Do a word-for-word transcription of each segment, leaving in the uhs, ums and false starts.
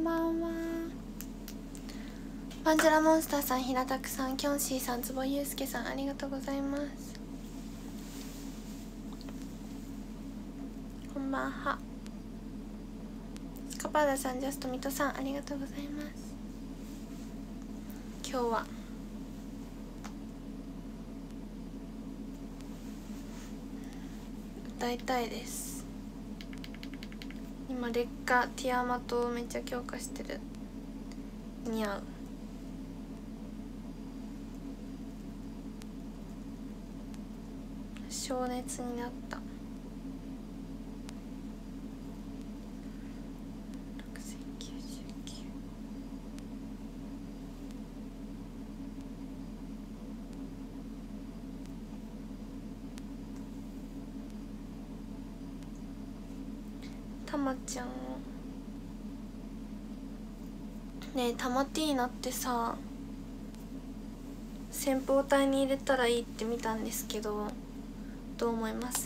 ばんは。バンジャラモンスターさん、平たくさん、キョンシーさん、坪祐介さん、ありがとうございます。こんばんは。スカパーダさん、ジャストミトさん、ありがとうございます。今日は歌いたいです。今劣化ティアマトをめっちゃ強化してる。似合う。情熱になった。たまちゃんをねえ、タマティーナってさ先方隊に入れたらいいって見たんですけど、どう思います？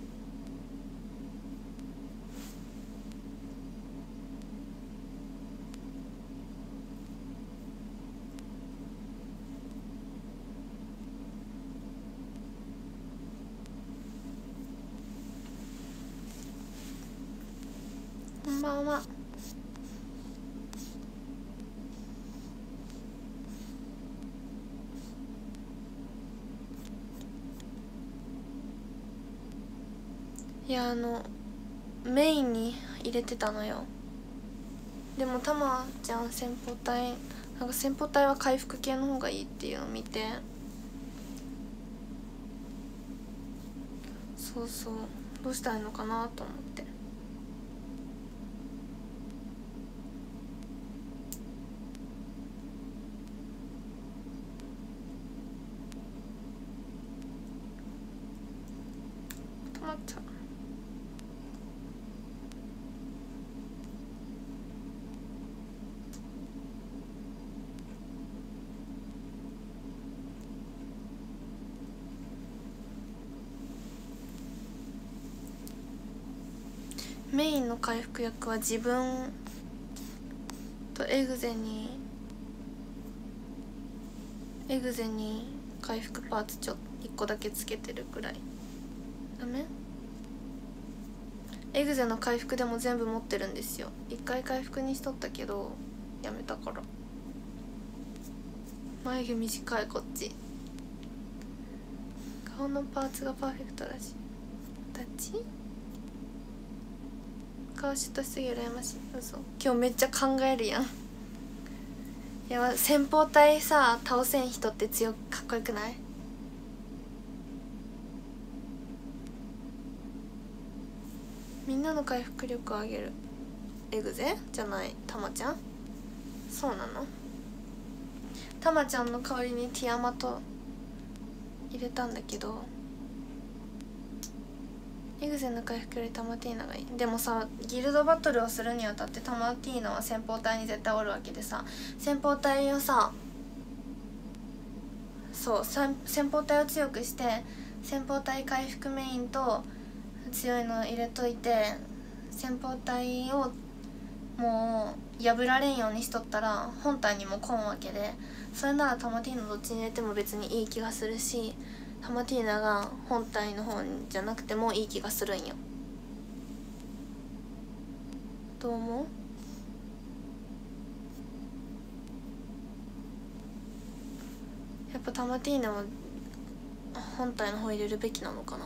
こんばんは。いや、あのメインに入れてたのよ。でもたまちゃん先方隊なんか先方隊は回復系の方がいいっていうのを見て、そうそう、どうしたらいいのかなと思って。たまちゃんメインの回復役は自分とエグゼにエグゼに回復パーツちょっといっこだけつけてるくらい。ダメ？エグゼの回復でも全部持ってるんですよ。いっかい回復にしとったけどやめたから。眉毛短いこっち。顔のパーツがパーフェクトだし、形顔シュッとしすぎ羨ましい。嘘。今日めっちゃ考えるやん。いや、先方隊さ倒せん人って強くかっこよくない？みんなの回復力を上げる。エグゼじゃない、たまちゃん。そうなの？たまちゃんの代わりにティアマト入れたんだけど、エグゼの回復よりタマティーナがいい。でもさ、ギルドバトルをするにあたってタマティーナは先方隊に絶対おるわけでさ、先方隊をさそう先方隊を強くして先方隊回復メインと強いのを入れといて、先方隊をもう破られんようにしとったら本体にも来んわけで、それならタマティーナどっちに入れても別にいい気がするし、タマティーナが本体の方じゃなくてもいい気がするんよ。どう思う？やっぱタマティーナは本体の方入れるべきなのかな。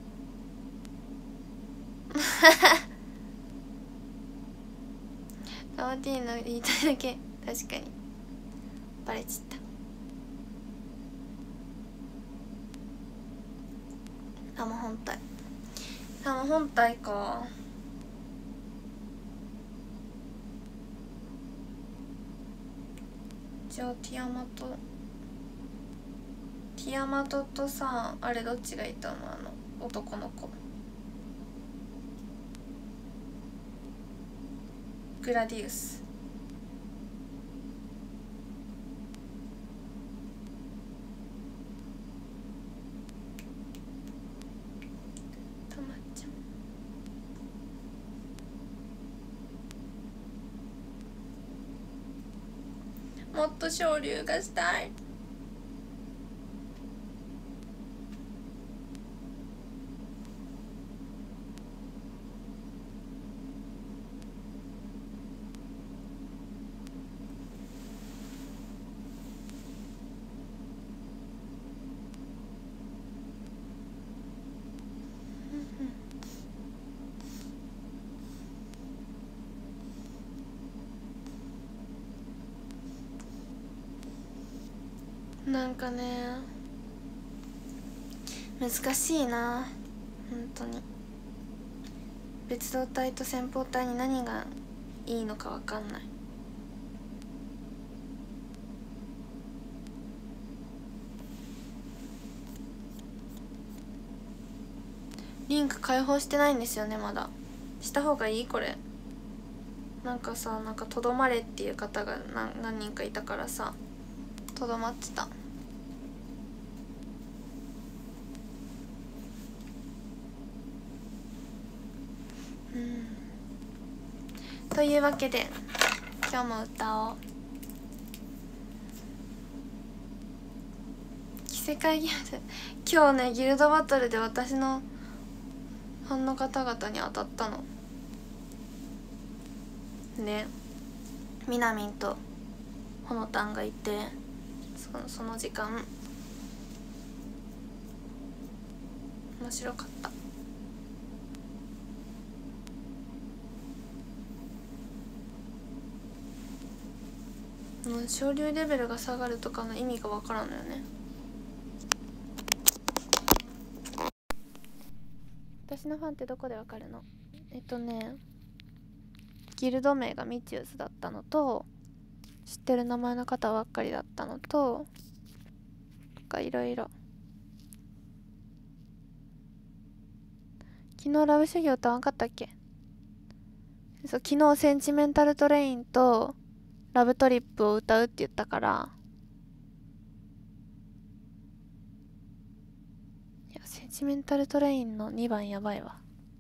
タマティーナ言いたいだけ。確かにバレちゃった。タマ本体タマ本体か。じゃあティアマトティアマトとさ、あれどっちがいいと思う？あの男の子グラディウス。たまちゃんもっと昇竜がしたい。なんかね難しいな本当に。別動隊と先方隊に何がいいのか分かんない。リンク開放してないんですよねまだ。した方がいいこれ。なんかさなんかとどまれっていう方が何何人かいたからさとどまってた。うんというわけで今日も歌おう。着せ替えギルド今日ねギルドバトルで私のファンの方々に当たったので、みなみんとほのたんがいて、その、その時間面白かった。もう昇竜レベルが下がるとかの意味がわからんのよね。私のファンってどこでわかるの？えっとねギルド名がミチウスだったのと、知ってる名前の方ばっかりだったのととかいろいろ。昨日ラブ修行歌わんかったっけ？そう、昨日センチメンタルトレインとラブトリップを歌うって言ったから、いやセンチメンタルトレインのにばんやばいわ。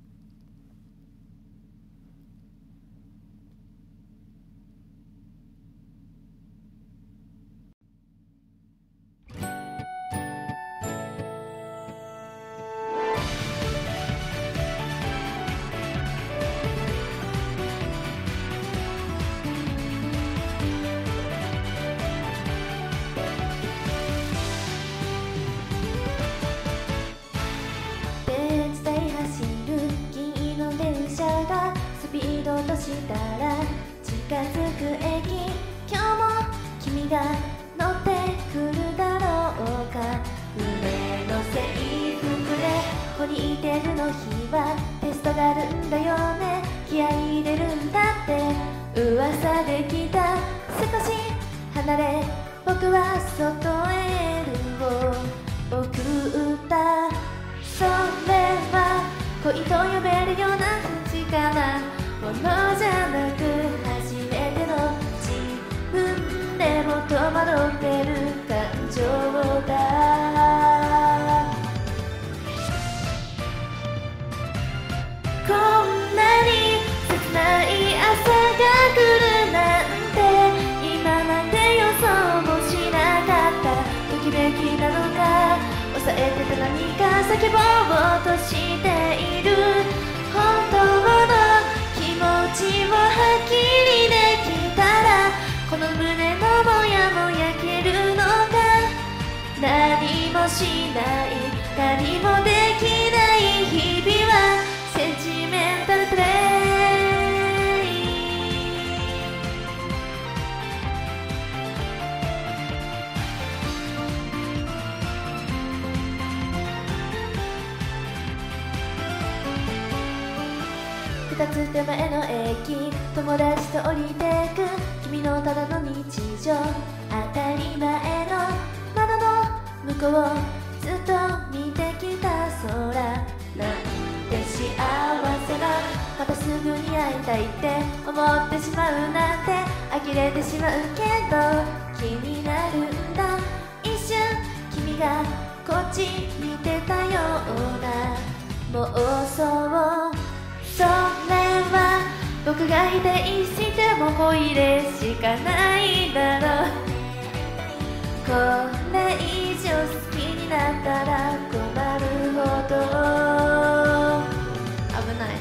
としたら近づく駅、今日も君が乗ってくるだろうか。船の制服でここにいてるの日はテストがあるんだよね。気合い入れるんだって噂で聞いた。少し離れ僕は外へエールを送った。それは恋と呼べるような不かなものじゃなく、初めての自分でも戸惑ってる感情だ。こんなに切ない朝が来るなんて今まで予想もしなかった。ときめきなのか抑えてた何か叫ぼうとしている。本当の気持ちをはっきりできたらこの胸のモヤモヤ消えるのか。何もしない何もできない日々はセンチメンタルプレイ。二つ手前の駅、友達と降りてく君のただの日常、当たり前の窓の向こうをずっと見てきた空なんて幸せな、またすぐに会いたいって思ってしまうなんて呆れてしまうけど気になるんだ。一瞬君がこっち見てたような妄想、それは僕が否定しても恋でしかないだろう。 これ以上好きになったら困るほど危ない。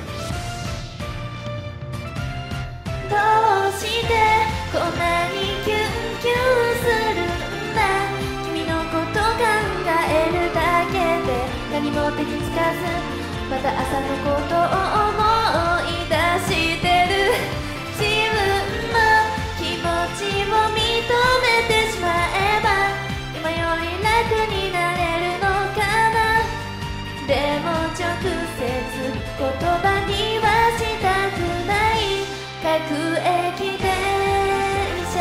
どうしてこんなにキュンキュンするんだ。君のこと考えるだけで何も手につかず、また朝のことを思い出してる。自分の気持ちを認めてしまえば今より楽になれるのかな。でも直接言葉にはしたくない各駅電車。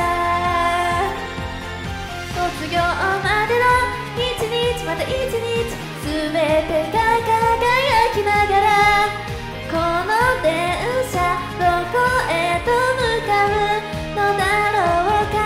卒業までの一日また一日全てが輝きながらこの電車どこへと向かうのだろうか。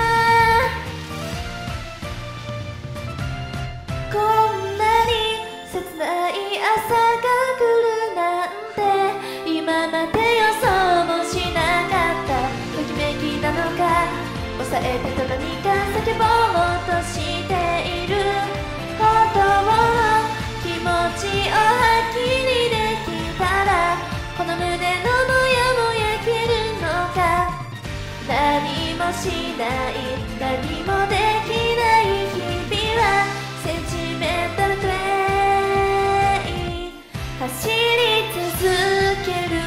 こんなに切ない朝が来るなんて今まで予想もしなかった。ときめきなのか抑えてと何か叫ぼうとしている。本当の気持ちをはっきりできたらこの胸のモヤモヤ消えるのか。何もしない何もできない日々はセンチメンタルトレイン走り続ける。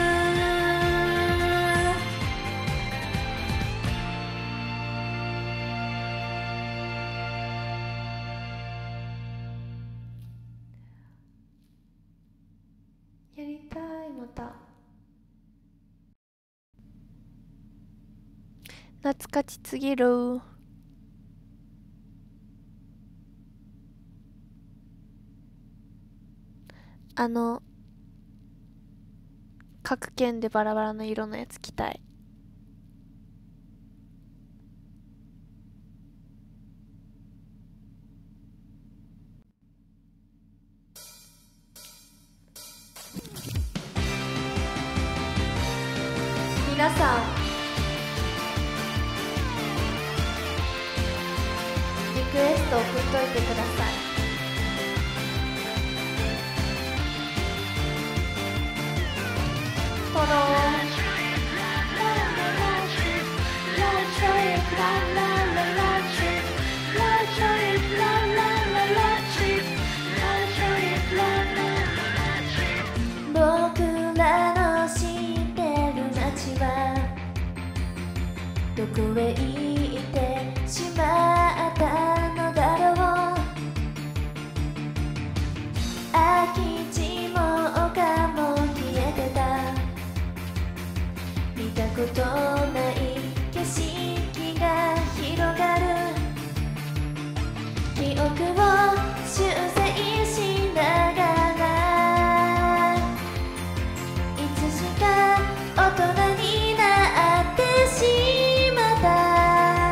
やりたい。また懐かしすぎる。あの各県でバラバラの色のやつ着たい。 皆さんリクエスト送っといてください。フォロー僕らの知ってる街はどこへ行ってしまったのだろう。空き地も丘も消えてた。見たことない景色が広がる。記憶を修正しながらいつしか大人になってしまった。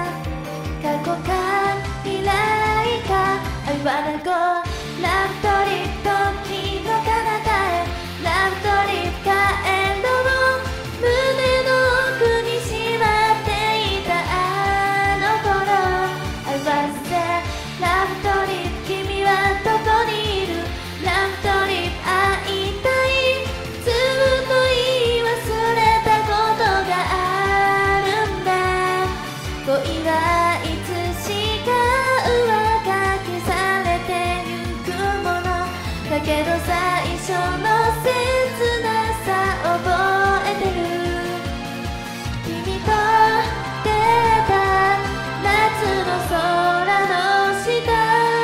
過去か未来か I wanna go ラブトリップ時の彼方へラブトリップ帰ろう。胸の奥にしまっていたあの頃 I was there ラブトリップ君はどこにいる。ラブトリップ会いたい。ずっと言い忘れたことがあるんだ。恋はいつしか上書きされてゆくものだけど最初の切なさ覚えてる。君と出会った夏の空の下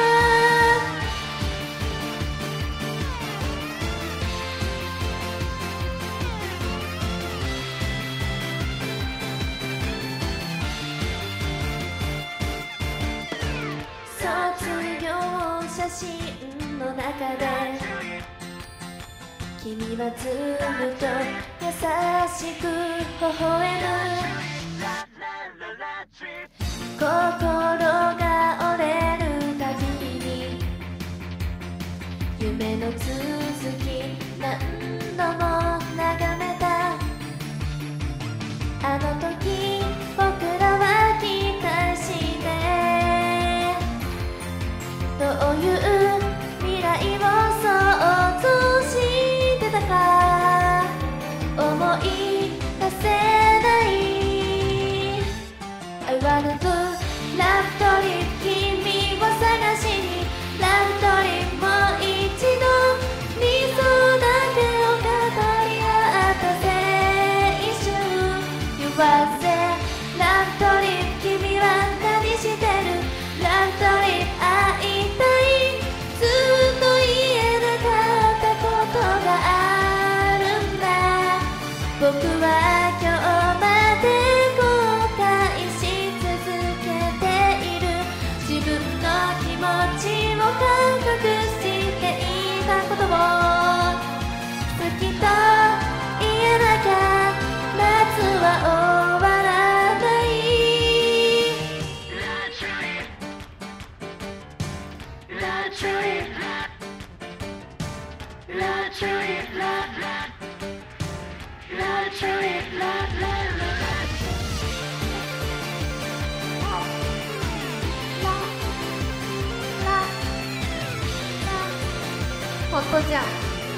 卒業写真の中で君はずっと優しく微笑む。心が折れるたびに夢の続き何度も眺めた。あの時僕らは期待してきと言えなきゃ夏は終わらないホットじゃん。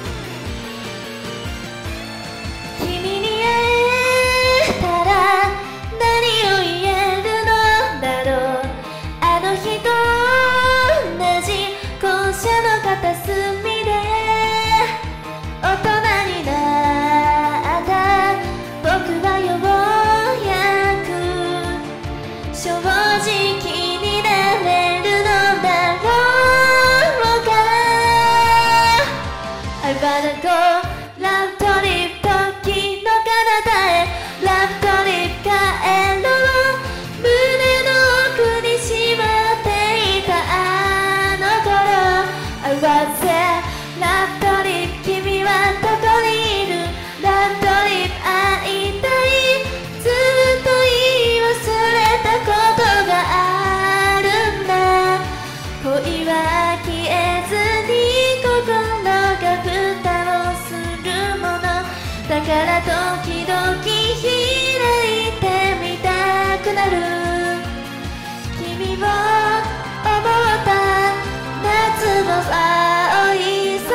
君に会えたら何を言えるのだろう。あの日と同じ校舎の片隅で大人になった僕はようやく正直になれるのだろうか。I wanna go ラブトリップ時の彼方へラブトリップ帰ろう。胸の奥にしまっていたあの頃 I was there ラブトリップ君はどこにいる。ラブトリップ会いたい。ずっと言い忘れたことがあるんだ。恋は消えずに心が蓋をするものだから時々開いてみたくなる。君を思った夏の青い空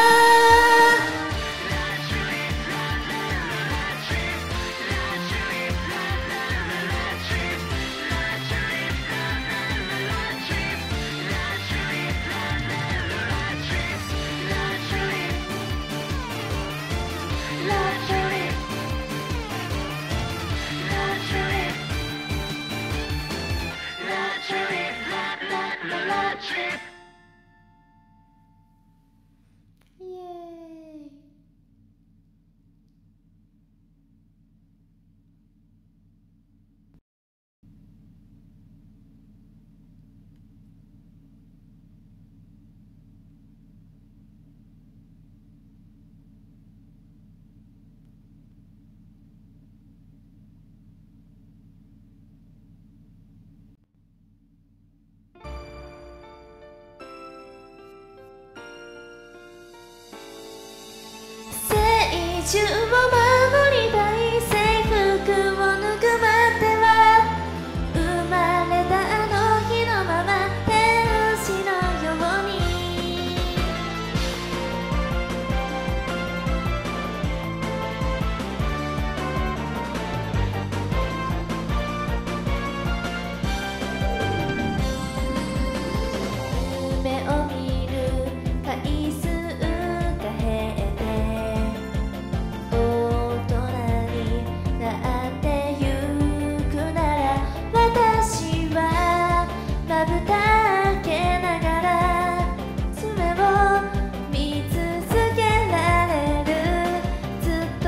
イエーイ。中を守りたい制服を脱ぐまでは生まれたあの日のまま天使のように夢を見る回数が減って大人になってゆくなら私はまぶた開けながら爪を見続けられる。ずっと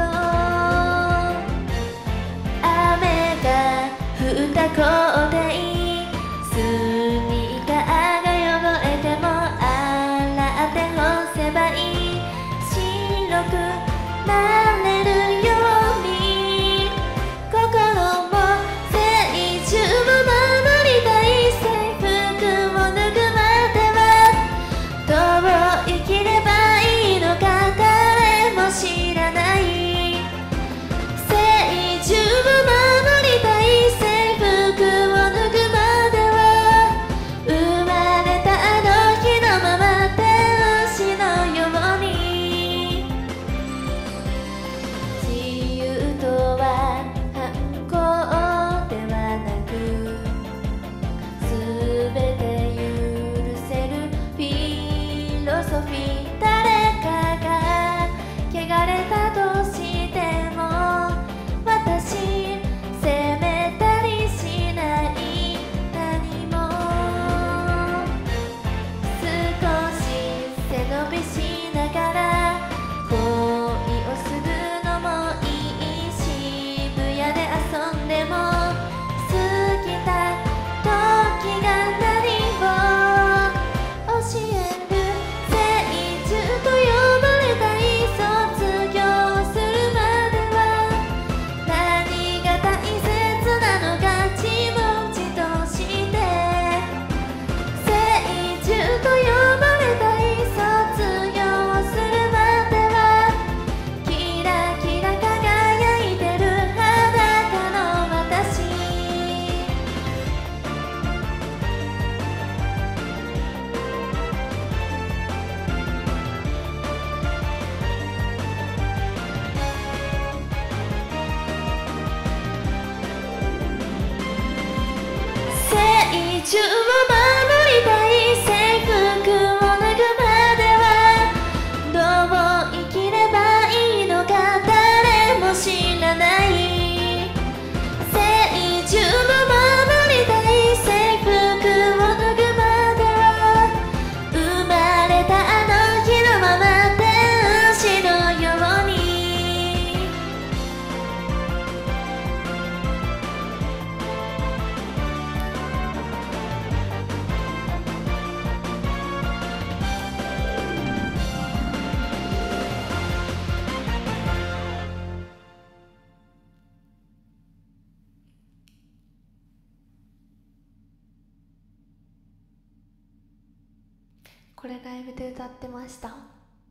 雨が降った校庭スニーカーが汚れても洗って干せばいい。白くなれるように心も成熟を守りたい。制服を脱ぐまではどう生きればいいのか誰も知らない。成熟を守りたい。制服を中を守りたい制服を脱ぐまではどう生きればいいのか誰も知らない。聖中を守りたい制服を脱ぐまでは生まれたあの日のまま天使のように。これライブで歌ってました。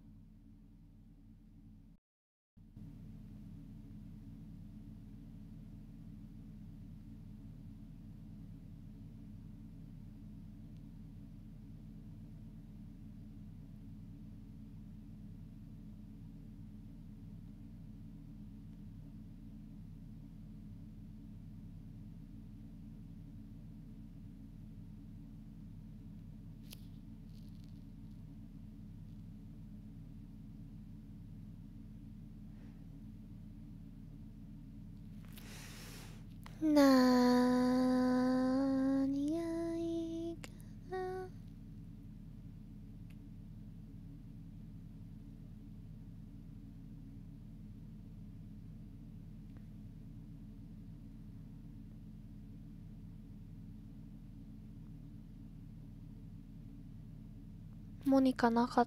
なーにがいいかな。モニカなかった。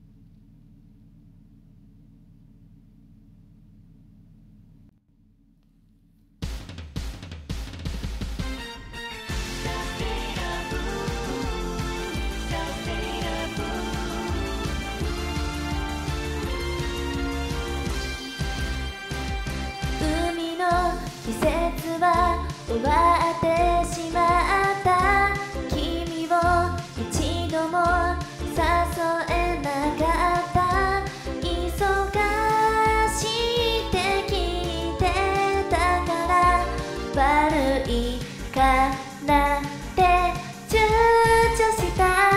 季節は終わってしまった。君を一度も誘えなかった。忙しいって聞いてたから悪いかなって躊躇した。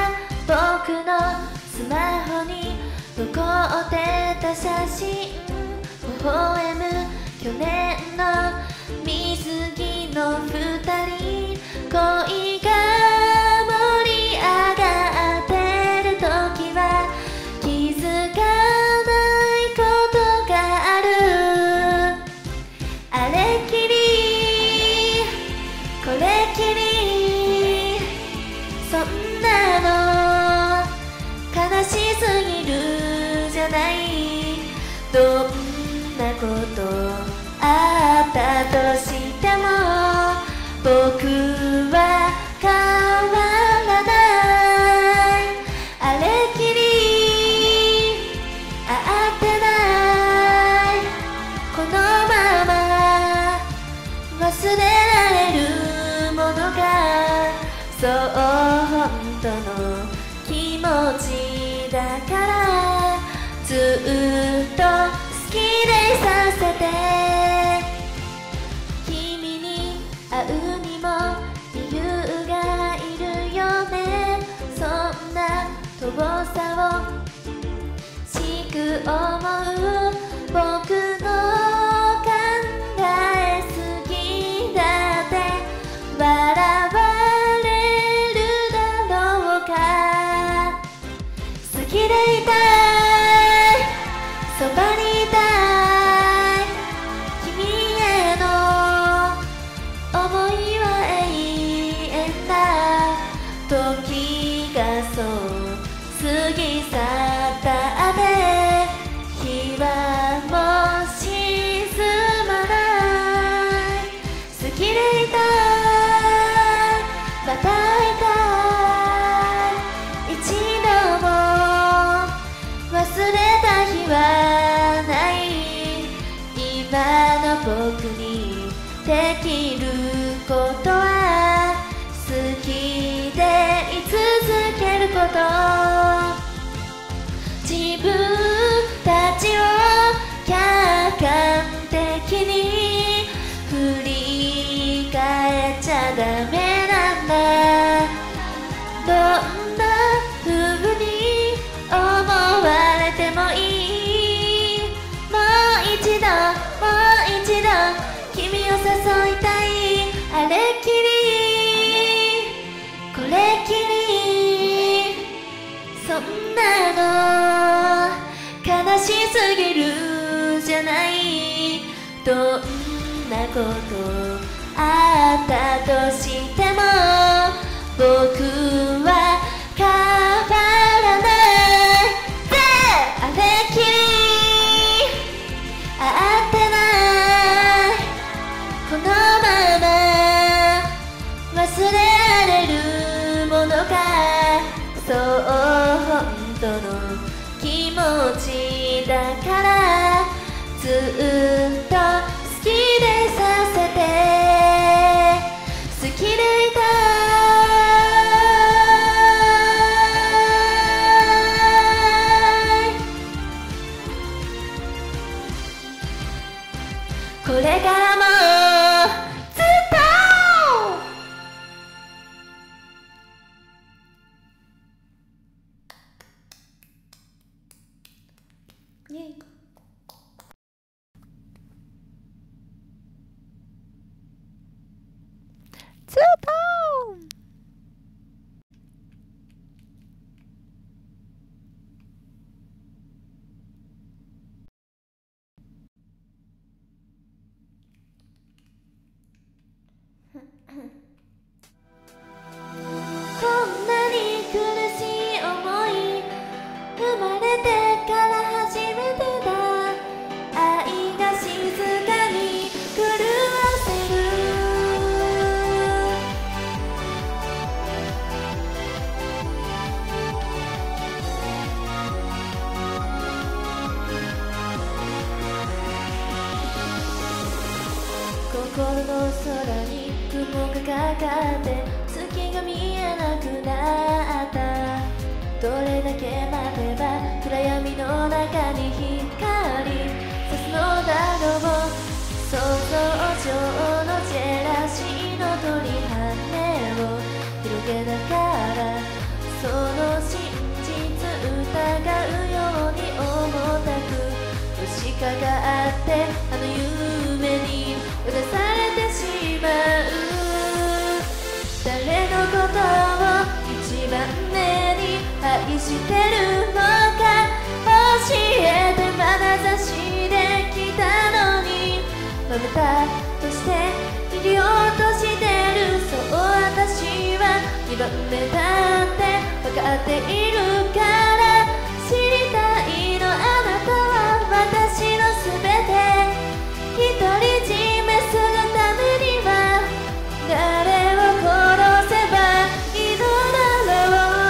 僕のスマホに残ってた写真微笑む去年の水着の二人。恋が盛り上がってる時は気づかないことがある。あれきりこれきりそんなの悲しすぎるじゃない。どんなことあったとしても僕は変わらない。あれきり会ってないこのまま忘れられるものがそう本当の気持ちだからずっと好きでいさせて。会うにも理由がいるよね。そんな遠さをしく思う僕の考えすぎだって笑われるだろうか。好きでいたいそばにいたい君への思いは永遠だ。時がそう過ぎ去ったで日はもう沈まない。好きでいたいまた会いたい一度も忘れた日はどんなことあったとしても僕は変わらないであれきり会ってないこのまま忘れられるものかそう本当の気持ちだからずっと好きでさせて好きでいたいこれからもずっとイエイツートーンこんなに苦しい思い生まれてから初めてだ愛が静かに狂わせる心の空に雲がかかって月が見えなくなったどれだけ待てば暗闇の中に光差すのだろう想像上のジェラシーの鳥羽を広げながらその真実疑うように重たくのしかかってあの夢にうなされてしまう誰のことを一番目に愛してるのか教えて眼差しで来たのにまぶたとして逃げようとしてるそう私はにばんめだって分かっているから知りたいのあなたは私のすべて独り占めするためには誰を殺せばいいのだろう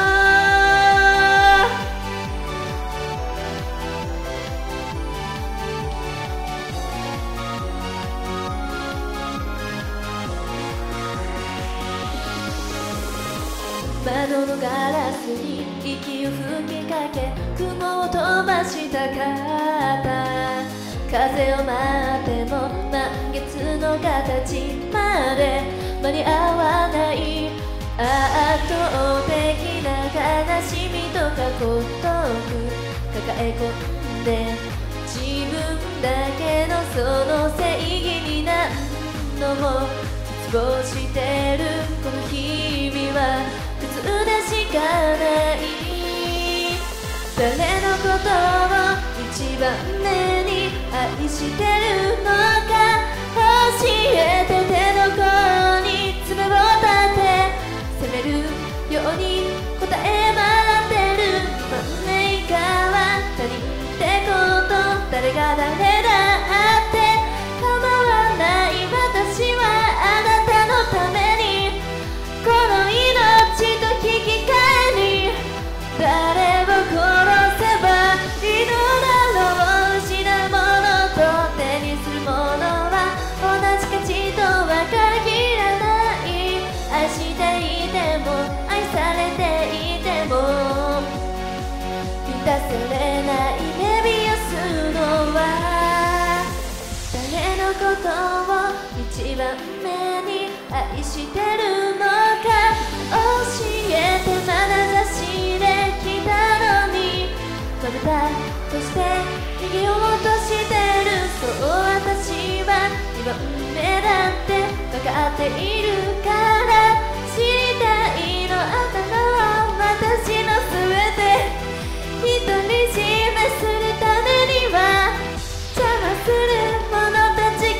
窓のガラスに息を吹きかけ雲を飛ばしたかった風を待っても満月の形まで間に合わない圧倒的な悲しみとか孤独抱え込んで自分だけのその正義になるのも絶望してるこの日々は苦痛でしかない誰のことを一番目に愛してるのか教えて手の甲に爪を立て責めるように答え回ってるマンネイカは他人ってこと誰が誰だって構わない私はあなたのためにこの命と引き換えに誰を殺せばいいのだろう失うものと手にするものは同じ価値とは限らない愛していても愛されていても満たされないメビウスのは誰のことを一番目に愛してるのか教えて眼差しで来たのにまぶたとして逃げようとしてるそう私はにばんめだって分かっているから知りたいのあなたは私のすべて独り占めするためには邪魔する者たち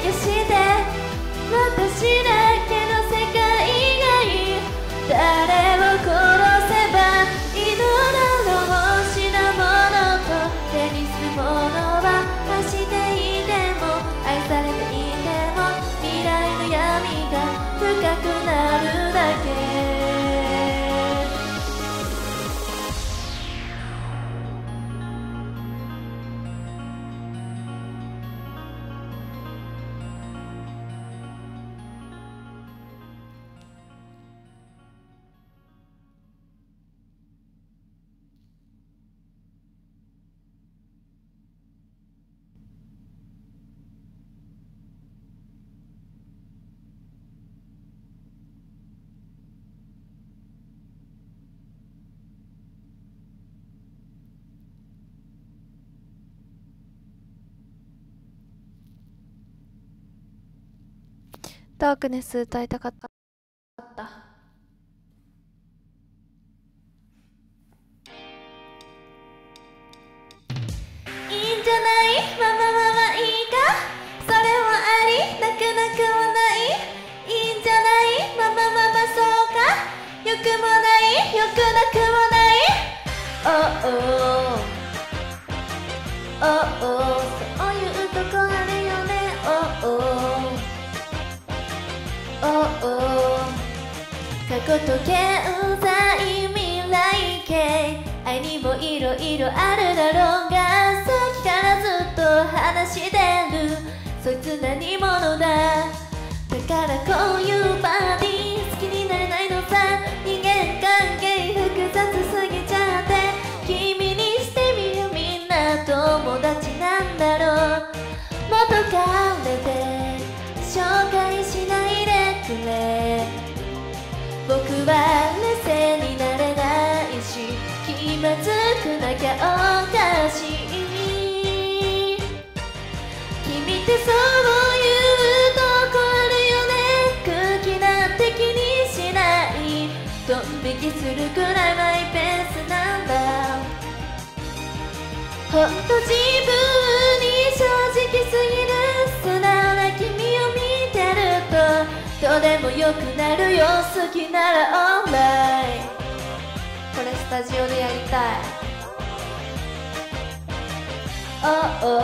ダークネス歌いたかった。 いいんじゃない？まあまあまあまあいいか、それもあり、なくなくもない。いいんじゃない？まあまあまあまあそうか、よくもない、よくなくもない。おおおお、そういうとこあるよね。おおおお、過去と現在未来形、愛にもいろいろあるだろうが、さっきからずっと話してる、そいつ何者だ。だからこういうバディ好きになれないのさ。人間関係複雑すぎちゃって、君にしてみるみんな友達なんだろう。元彼で紹介しないでくれ、僕は冷静になれないし、気まずくなきゃおかしい。君ってそういうとこあるよね。空気なんて気にしない、ドン引きするくらいマイペースなんだ。ほんと自分に正直すぎる、素直な君を見てるとどうでもよくなるよ。好きならオンライン、これスタジオでやりたい。おお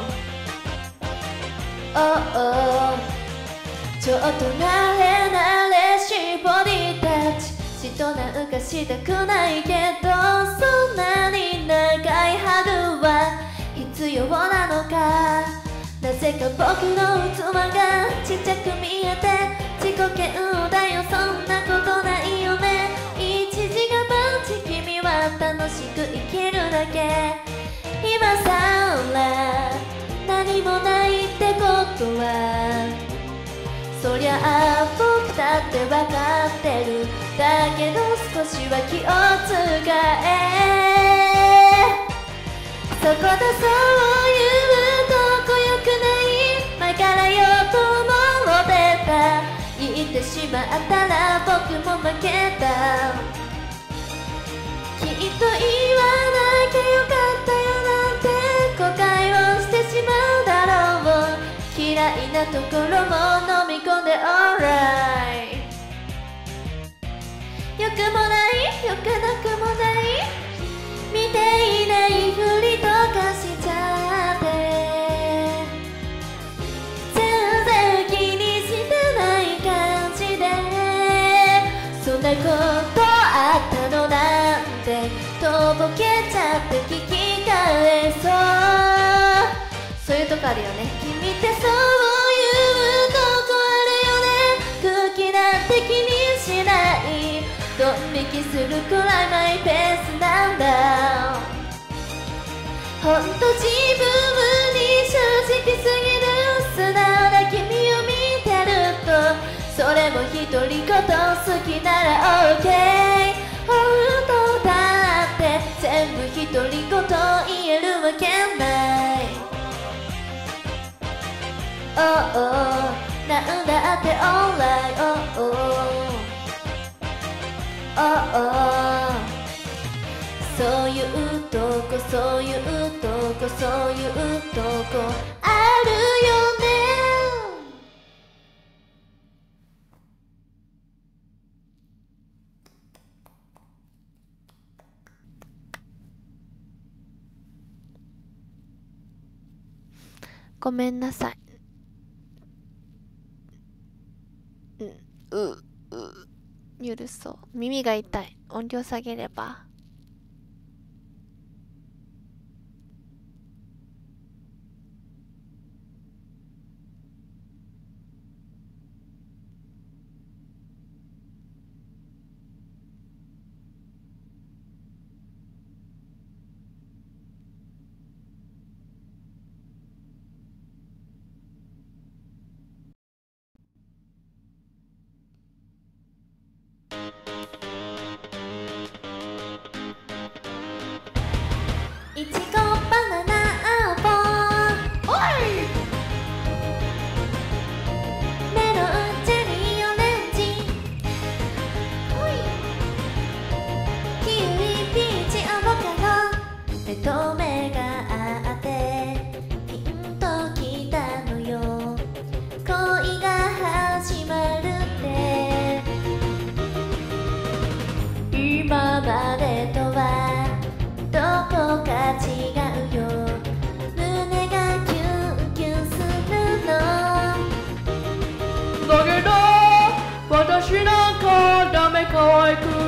おお、ちょっと慣れ慣れしいボディタッチ、嫉妬なんかしたくないけど、そんなに長いハグは必要なのか。なぜか僕の器がちっちゃく見えて自己嫌悪だよ。そんなことないよね。一時が万事、君は楽しく生きるだけ。今さら何もないってことは、そりゃあ僕だって分かってる。だけど少しは気を使え。そこだ、そういうとこよくない。前から言おうと思ってた、言ってしまったら僕も負けた。きっと言わなきゃよかったよなんて後悔をしてしまうだろう。嫌いなところも飲み込んで alright。 よくもないよくなくもない、見ていないふりとかしちゃって、全然気にしてない感じで、そんなことあったのなんてとぼけちゃって聞き返そう。そういうとこあるよね。君ってそういうとこあるよね。空気なんて気にしない、ドン引きするくらいマイペースなんだ。ほんと自分に正直すぎる、素直な君を見てるとそれも独り言、好きなら OK。 本当だって全部独り言言えるわけない。おお、なんだって alright。 おおおお、そういうとこそういうとこそういうとこあるよね。 ごめんなさい。う、う、う、許そう。耳が痛い。音量下げれば。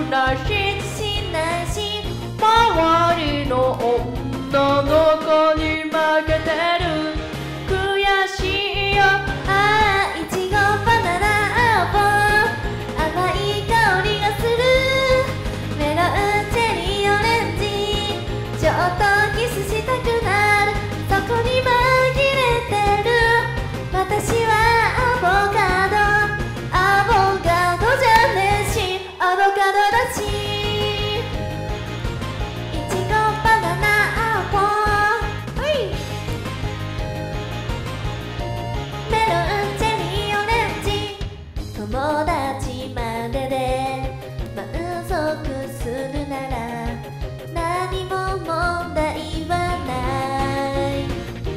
なししないし周りの女の子に負けてる悔しいよあーいちごバナナアーボン甘い香りがするメロンチェリーオレンジちょっとキスしたくなるそこに紛れてる私はアボカドアボカドじゃねえしアボカドだしいちごバナナアーボンはいメロンチェリーオレンジ友達までで満足するなら何も問題はない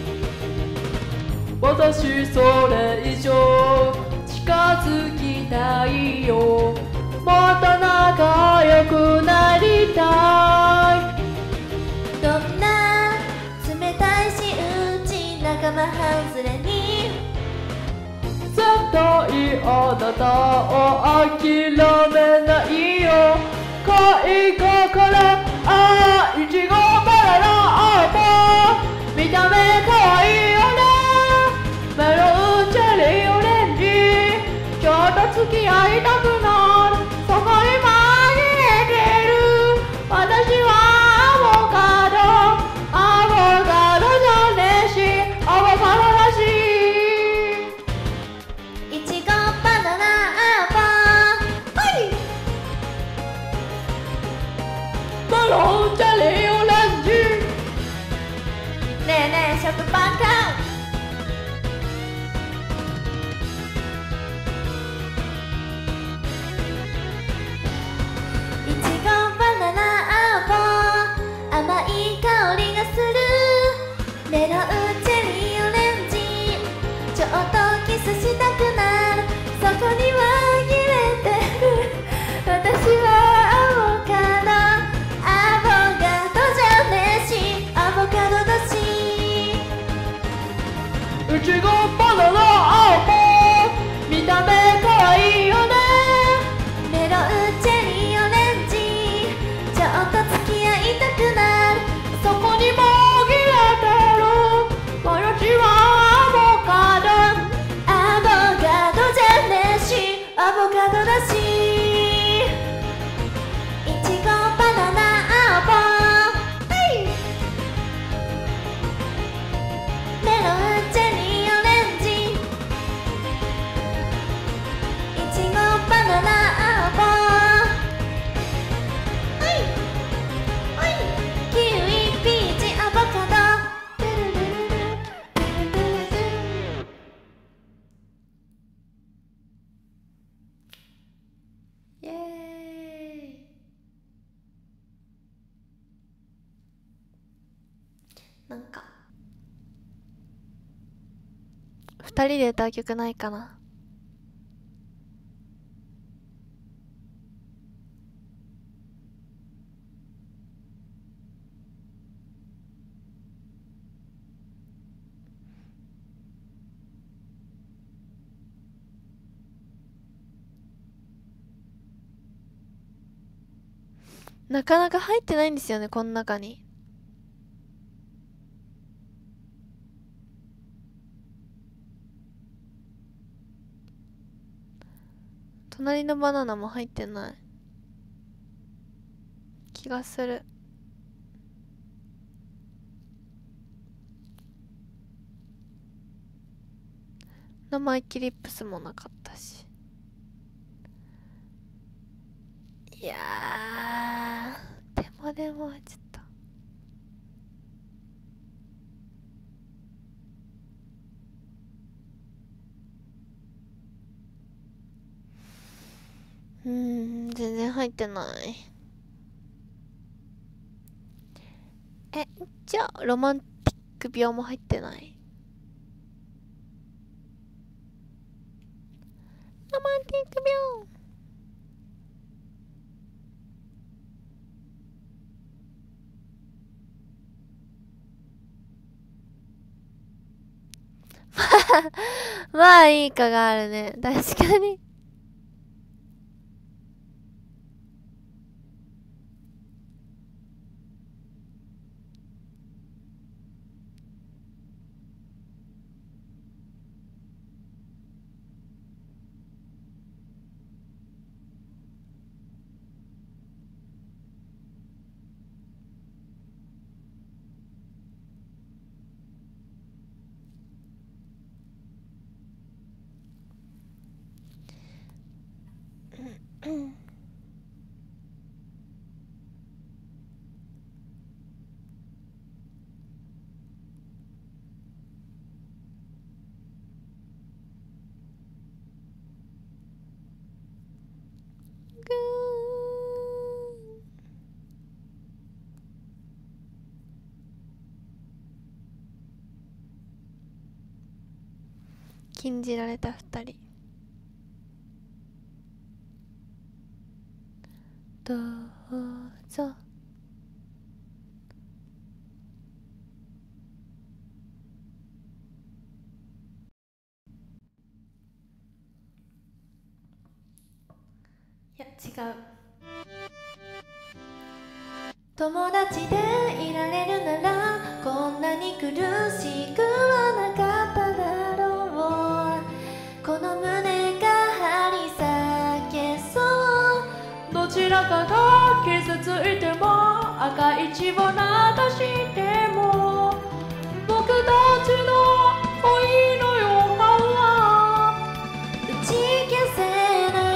私それ以上近づきたいよもっと仲良くなりたいどんな冷たいしうち仲間外れに絶対あなたを諦めないよ恋心あいちごバナナアーボン見た目かわいいよねメロンチェリーオレンジちょっと付き合いたくなるそこに紛れてる私はアボカドアボカドじゃねえしアボカドだしいちごバナナアーボンはいメロンチェリーオレンジねえねえ食パンかいちごバナナアーボン甘い香りがするメロンチェリーオレンジちょっとキスしたくなるそこに紛れてる私はアボカドアボカドじゃねえしアボカドだしいちごバナナアーボン見た目かわいいよねメロンチェリーオレンジちょっと付き合いたくなるそこに紛れてる私はアボカドアボカドじゃねえしアボカドだしいちごバナナアーボンはいメロンチェリーオレンジいちごバナナアーボンはいはいキウイピーチアボカドトゥルルルルトゥルルルルイエーイなんか二人で歌う曲ないかな。なかなか入ってないんですよね、この中に。隣のバナナも入ってない気がする。生意気リップスもなかったし。いやー、でもでもちょっとうーん、全然入ってない。え、じゃあロマンティック病も入ってない。ロマンティック病まあいいかがあるね。確かにうん禁じられた二人。どうぞ。いや違う。 友達でいられるならこんなに苦しくはなかっただろう。この胸が張り裂けそう。どちらかが傷ついても赤い血を流しても僕たちの恋の予感は打ち消せない。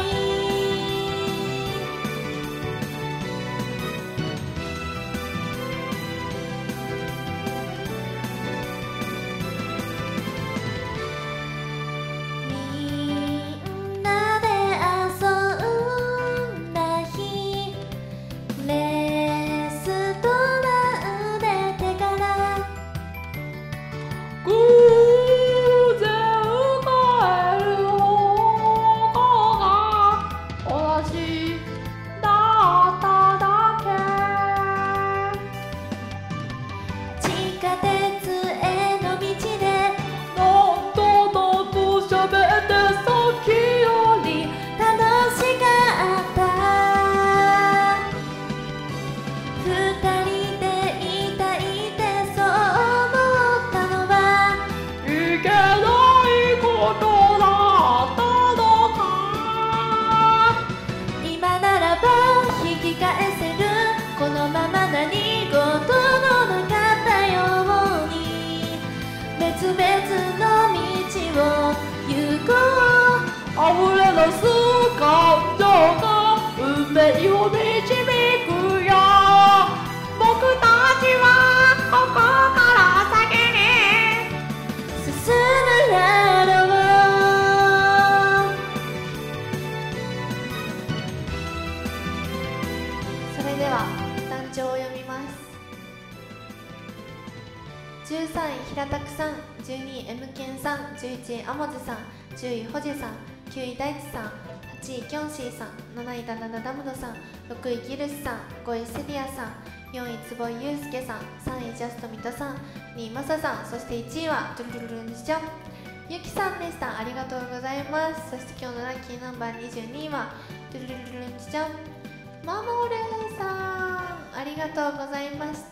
じゅうさんい平拓さん、じゅうにい M ケンさん、じゅういちいアモズさん、じゅういホジさん、きゅうい大地さん、はちいキョンシーさん、なないダナダダムドさん、ろくいギルスさん、ごいセリアさん、よんい坪井祐介さん、さんいジャストミトさん、にいマサさん、そしていちいはドゥルルルルンジャンゆきさんでした。ありがとうございます。そして今日のラッキーナンバーにじゅうにいはドゥルルルルンジャンマモルーさん、ありがとうございました。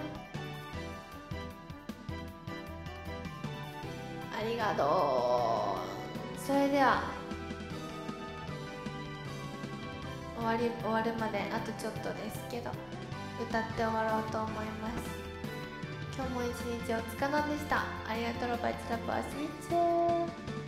ありがとう。それでは終わり終わるまであとちょっとですけど歌って終わろうと思います。今日も一日お疲れ様でした。ありがとう。バイツラバースイッチ。